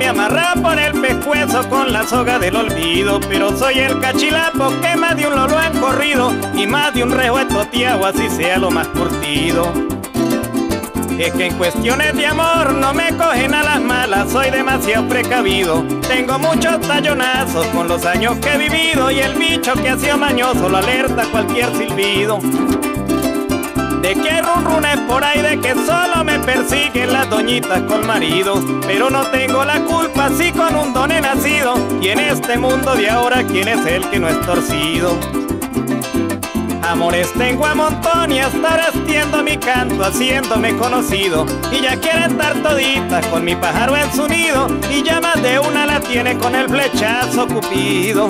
me amarra por el pescuezo con la soga del olvido. Pero soy el cachilapo que más de un lo han corrido y más de un rejo he toteado, así sea lo más curtido. Es que en cuestiones de amor no me cogen a las malas, soy demasiado precavido. Tengo muchos tallonazos con los años que he vivido y el bicho que ha sido mañoso lo alerta cualquier silbido. De que hay runrunes por ahí, de que solo me persiguen las doñitas con marido. Pero no tengo la culpa si con un don he nacido, y en este mundo de ahora ¿quién es el que no es torcido? Amores tengo a montón y hasta ahora extiendo mi canto haciéndome conocido. Y ya quiere estar todita con mi pájaro en su nido, y ya más de una la tiene con el flechazo Cupido.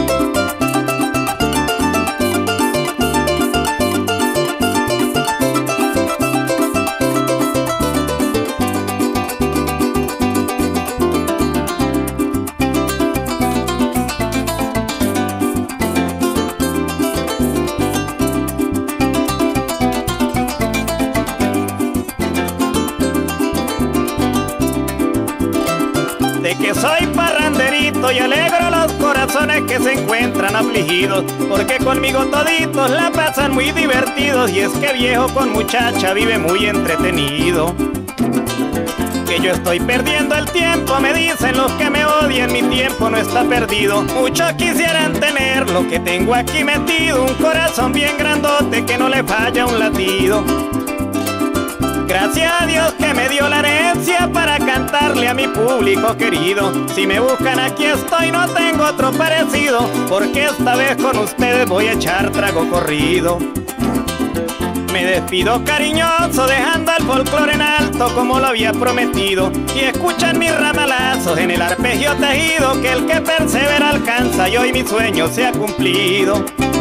De que soy parranderito y alegro los corazones que se encuentran afligidos, porque conmigo toditos la pasan muy divertidos, y es que viejo con muchacha vive muy entretenido. Que yo estoy perdiendo el tiempo, me dicen los que me odian, mi tiempo no está perdido. Muchos quisieran tener lo que tengo aquí metido, un corazón bien grandote que no le falla un latido. Gracias a Dios que me dio la herencia para cantarle a mi público querido. Si me buscan aquí estoy, no tengo otro parecido, porque esta vez con ustedes voy a echar trago corrido. Me despido cariñoso dejando el folclore en alto como lo había prometido, y escuchan mis ramalazos en el arpegio tejido, que el que persevera alcanza y hoy mi sueño se ha cumplido.